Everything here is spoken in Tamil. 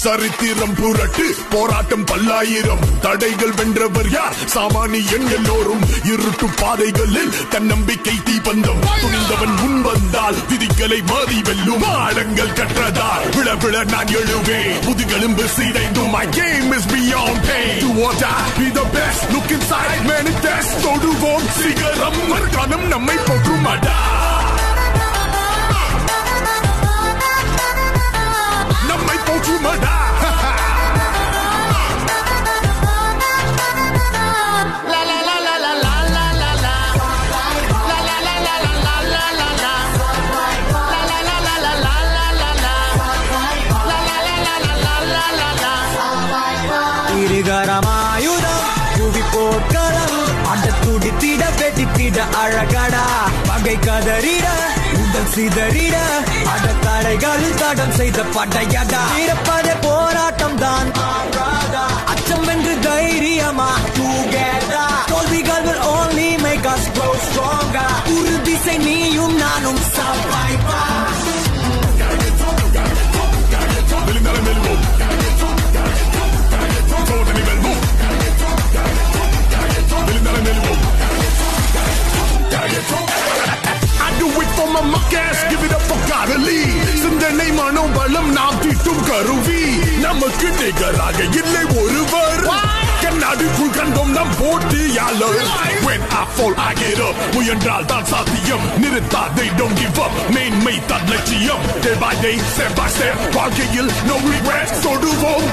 சரித்திரம் புரட்டு போராட்டம் பல்லாயிரம் தடைகள் வென்றவர் யார் சாமானியன் எல்லோரும் இருட்டு பாதைகளில் தன்னம்பிக்கை தீபந்தம் துணிந்தவன் முன் வந்தால் விதிகளை மாறி வெல்லும் ஆழங்கள் கற்றதால் விழ விழ நான் எழுவேன் முதுகெலும்பு சீடைந்தும் my game is beyond pain do or die be the best look inside manifest தொடுவோம் சிகரம் மறுகாலம் நம்மை போற்றுமாடா நம்மை போற்றுமாடா இருகரமாயுதம் புவி போர்க்களம் அட துடித்திட வெட்டித்திட அழகடா பகை கதறிட உடல் சிதறிட அட தடைகளில் தடம் செய்த படையடா இருப்பதே போராட்டம் தான் அச்சம் வென்று தைரியமா together தோல்விகள் will only make us grow stronger உறுதி செய் நீயும் நானும் Surviva I do it for my muck ass, give it up for Godly. சிந்தனை மனோபலம் நாம் தீட்டும் கருவி நமக்கு நிகராக இல்லை ஒருவர் கண்ணாடிக்குள் கண்டோம் நம் போட்டியாளர் when I fall I get up முயன்றால் தான் சாத்தியம் நிறுத்தாதே don't give up மேன்மை தான் லட்சியம் day by day step by step வாழ்க்கையில் no regrets தொடுவோம்